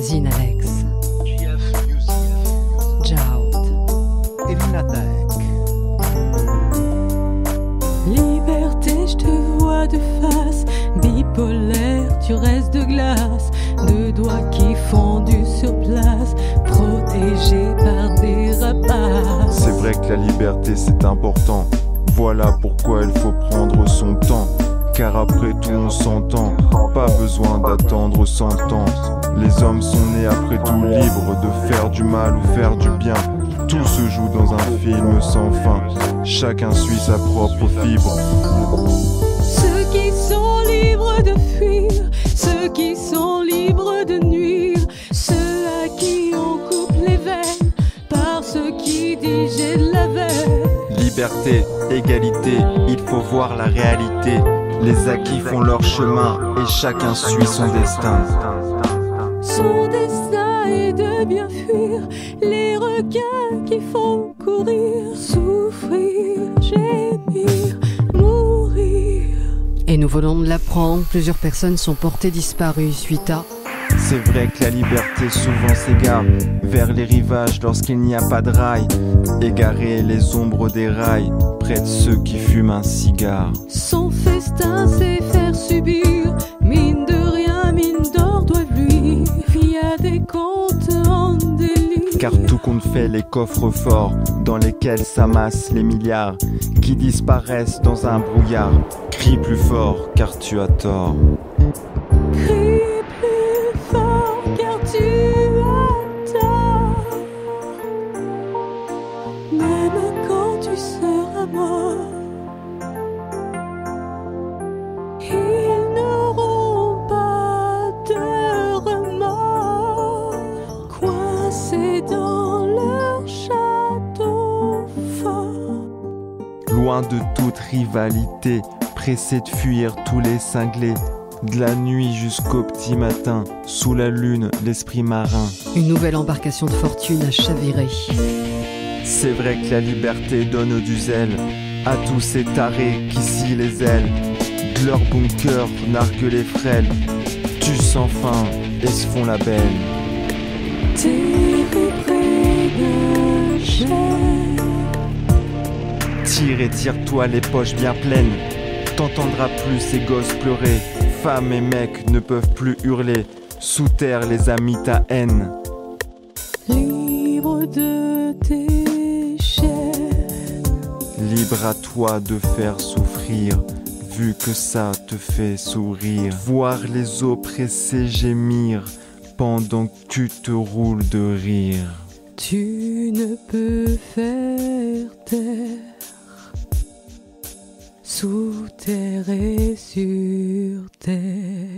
Zinalex, Jaoud, Elinatek. Liberté, je te vois de face, bipolaire, tu restes de glace, deux doigts qui fondus sur place, protégés par des rapaces. C'est vrai que la liberté c'est important, voilà pourquoi il faut prendre son temps. Car après tout on s'entend, pas besoin d'attendre 100 ans. Les hommes sont nés après tout libres de faire du mal ou faire du bien. Tout se joue dans un film sans fin, chacun suit sa propre fibre. Ceux qui sont libres de fuir, ceux qui sont libres de nuire, ceux à qui on coupe les veines par ceux qui disent j'ai de la veine. Liberté, égalité, il faut voir la réalité. Les acquis font leur chemin et chacun suit son destin. Son destin est de bien fuir les requins qui font courir, souffrir, gémir, mourir. Et nous venons de l'apprendre, plusieurs personnes sont portées disparues suite à... C'est vrai que la liberté souvent s'égare vers les rivages lorsqu'il n'y a pas de rail. Égarer les ombres des rails près de ceux qui fument un cigare. Son festin, c'est faire subir, mine de rien, mine d'or doivent lui, via des comptes en délire. Car tout compte fait les coffres forts dans lesquels s'amassent les milliards qui disparaissent dans un brouillard. Crie plus fort car tu as tort. Crie plus fort car tu as tort. Même quand tu seras mort, ils n'auront pas de remords, coincés dans leur château fort. Loin de toute rivalité, pressé de fuir tous les cinglés. De la nuit jusqu'au petit matin, sous la lune, l'esprit marin. Une nouvelle embarcation de fortune a chaviré. C'est vrai que la liberté donne du zèle à tous ces tarés qui scient les ailes. De leur bon cœur narguent les frêles, tuent sans fin et se font la belle. Tire et tire-toi les poches bien pleines, t'entendras plus ces gosses pleurer. Femmes et mecs ne peuvent plus hurler, sous terre les amis ta haine. Libre de tes chaînes, Libre à toi de faire souffrir, vu que ça te fait sourire. Voir les oppressés gémir, pendant que tu te roules de rire. tu ne peux faire taire, sous terre et sur terre.